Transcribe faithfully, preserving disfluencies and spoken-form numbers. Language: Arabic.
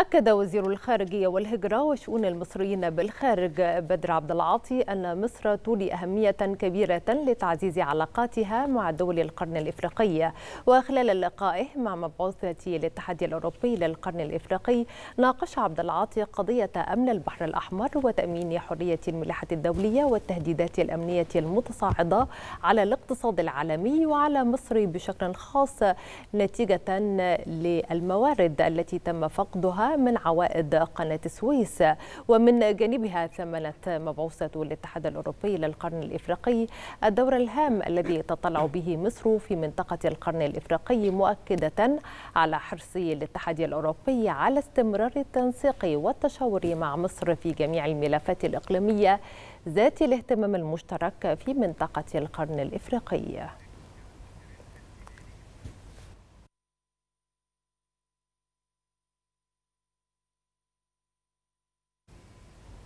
أكد وزير الخارجية والهجرة وشؤون المصريين بالخارج بدر عبد العاطي أن مصر تولي أهمية كبيرة لتعزيز علاقاتها مع دول القرن الإفريقي. وخلال لقائه مع مبعوثة الاتحاد الأوروبي للقرن الإفريقي، ناقش عبد العاطي قضية أمن البحر الأحمر وتأمين حرية الملاحة الدولية والتهديدات الأمنية المتصاعدة على الاقتصاد العالمي وعلى مصر بشكل خاص نتيجة للموارد التي تم فقدها من عوائد قناة السويس. ومن جانبها ثمنت مبعوثة الاتحاد الأوروبي للقرن الإفريقي الدور الهام الذي تطلع به مصر في منطقة القرن الإفريقي، مؤكدة على حرص الاتحاد الأوروبي على استمرار التنسيق والتشاور مع مصر في جميع الملفات الإقليمية ذات الاهتمام المشترك في منطقة القرن الإفريقي.